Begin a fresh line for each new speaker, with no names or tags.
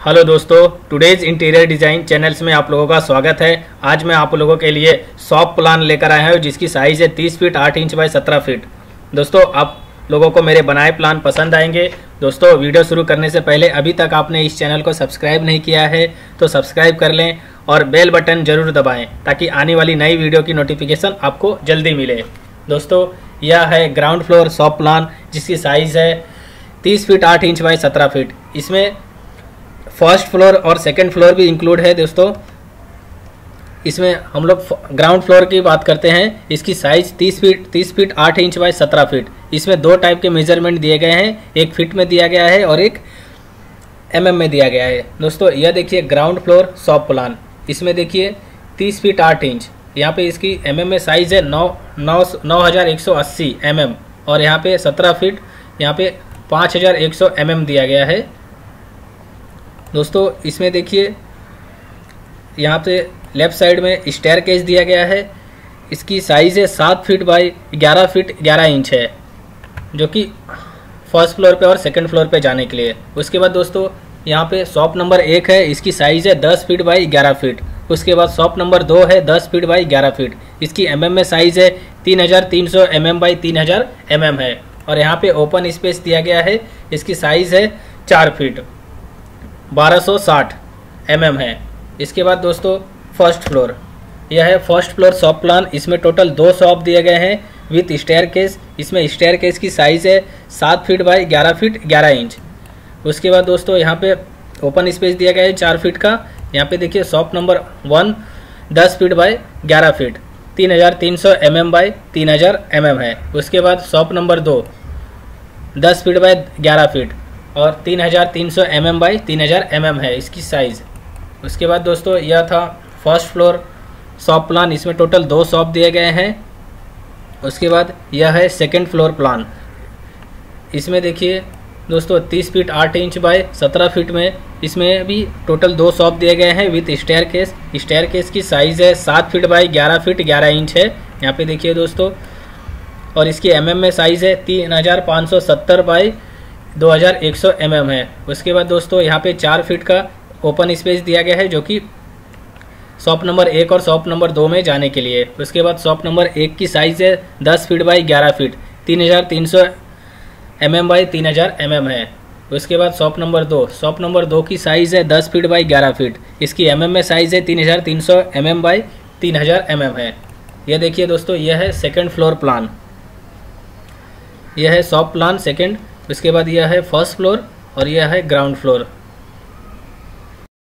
Hello दोस्तों, today's interior design channels में आप लोगों का स्वागत है। आज मैं आप लोगों के लिए शॉप प्लान लेकर आया हूँ जिसकी साइज़ है 30 फीट 8 इंच बाय 17 फीट। दोस्तों, आप लोगों को मेरे बनाए प्लान पसंद आएंगे। दोस्तों, वीडियो शुरू करने से पहले अभी तक आपने इस चैनल को सब्सक्राइब नहीं किया है तो सब्सक्राइब कर लें और बेल बटन ज़रूर दबाएँ ताकि आने वाली नई वीडियो की नोटिफिकेशन आपको जल्दी मिले। दोस्तों, यह है ग्राउंड फ्लोर शॉप प्लान जिसकी साइज़ है 30 फीट 8 इंच बाय 17 फीट। इसमें फर्स्ट फ्लोर और सेकंड फ्लोर भी इंक्लूड है। दोस्तों, इसमें हम लोग ग्राउंड फ्लोर की बात करते हैं। इसकी size 30 feet 8 inch by 17 feet. इसमें दो टाइप के मेजरमेंट दिए गए हैं, एक फीट में दिया गया है और एक mm में दिया गया है। दोस्तों, यह देखिए ग्राउंड फ्लोर शॉप प्लान। इसमें देखिए 30 फीट 8 इंच, यहाँ पे इसकी mm में साइज़ है 9180 mm और यहाँ पे 17 फीट, यहाँ पे 5100 mm दिया गया है। दोस्तों, इसमें देखिए यहाँ पे लेफ़्ट साइड में स्टेयर केस दिया गया है। इसकी साइज़ है 7 फीट बाई 11 फीट 11 इंच है, जो कि फर्स्ट फ्लोर पे और सेकंड फ्लोर पे जाने के लिए। उसके बाद दोस्तों, यहाँ पे शॉप नंबर 1 है, इसकी साइज़ है 10 फीट बाई 11 फीट। उसके बाद शॉप नंबर 2 है 10 फीट बाई 11 फीट। इसकी mm में साइज़ है 3300 mm बाई 3000 mm है और यहाँ पे ओपन स्पेस दिया गया है। इसकी साइज़ है 4 फीट 1260 mm है। इसके बाद दोस्तों, फर्स्ट फ्लोर, यह है फर्स्ट फ्लोर शॉप प्लान। इसमें टोटल 2 शॉप दिए गए हैं विथ स्टेयर केस। इसमें स्टेयर केस की साइज़ है 7 फीट बाई 11 फीट 11 इंच। उसके बाद दोस्तों, यहाँ पे ओपन स्पेस दिया गया है 4 फीट का। यहाँ पे देखिए shop number 1 10 feet by 11 feet 3300 mm by 3000 mm है। उसके बाद shop number 2 10 feet by 11 feet और 3300 mm बाई 3000 mm है इसकी साइज़। उसके बाद दोस्तों, यह था फर्स्ट फ्लोर शॉप प्लान। इसमें टोटल 2 शॉप दिए गए हैं। उसके बाद यह है सेकंड फ्लोर प्लान। इसमें देखिए दोस्तों 30 फीट 8 इंच बाय 17 फीट में इसमें भी टोटल 2 शॉप दिए गए हैं with staircase. Staircase की साइज़ है 7 फीट बाई 11 फीट 11 इंच है, यहाँ पे देखिए दोस्तों। और इसकी mm में साइज़ है 3570 बाई 2100 mm है। उसके बाद दोस्तों, यहाँ पे 4 फीट का ओपन स्पेस दिया गया है जो कि शॉप नंबर 1 और शॉप नंबर 2 में जाने के लिए। उसके बाद शॉप नंबर 1 की साइज़ है 10 feet by 11 feet 3300 mm by 3000 mm है। उसके बाद शॉप नंबर 2 की साइज़ है 10 फीट बाई 11 फीट। इसकी mm में साइज़ है 3300 mm बाई 3000 mm है। यह देखिए दोस्तों, यह है सेकंड फ्लोर प्लान। यह है शॉप प्लान सेकंड। उसके बाद यह है फर्स्ट फ्लोर और यह है ग्राउंड फ्लोर।